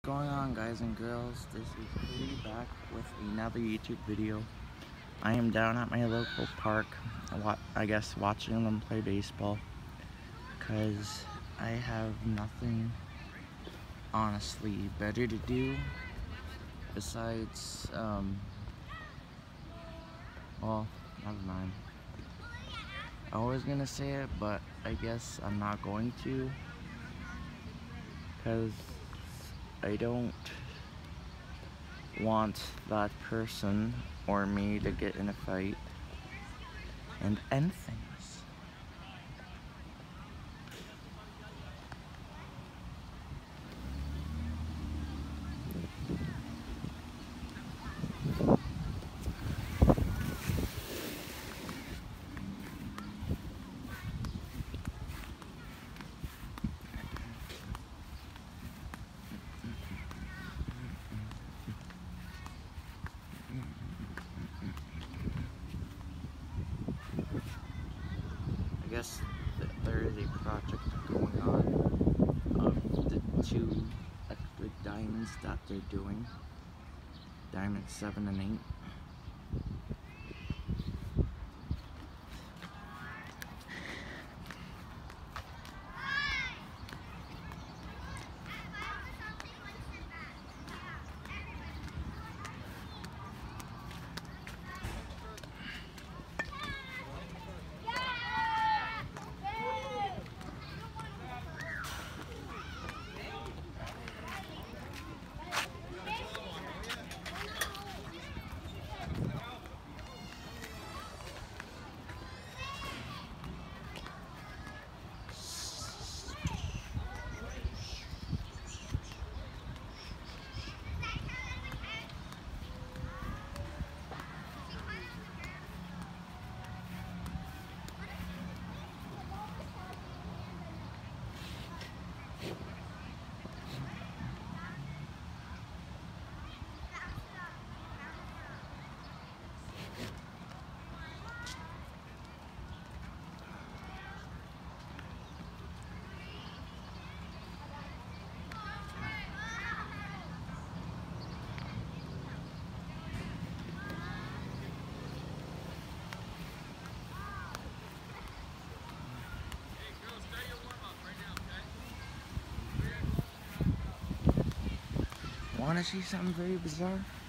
Going on, guys and girls? This is Cody back with another YouTube video. I am down at my local park, I guess watching them play baseball, because I have nothing honestly better to do besides well, never mind. I was gonna say it, but I guess I'm not going to, because I don't want that person or me to get in a fight and end things. I guess there is a project going on of the two electric diamonds that they're doing, Diamond 7 and 8. Want to see something very bizarre?